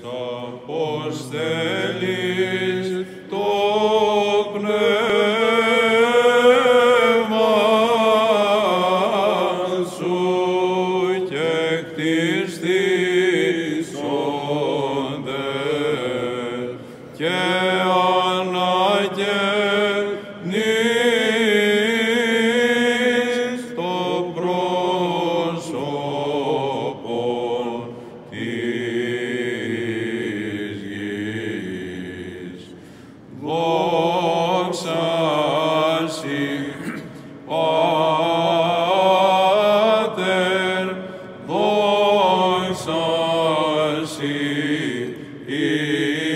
αποστέλεις το πνεύμα σου και κτιστήσονται και αναγεννείς το πρόσωπο της γης. Δόξα σοι, Πάτερ, δόξα σοι,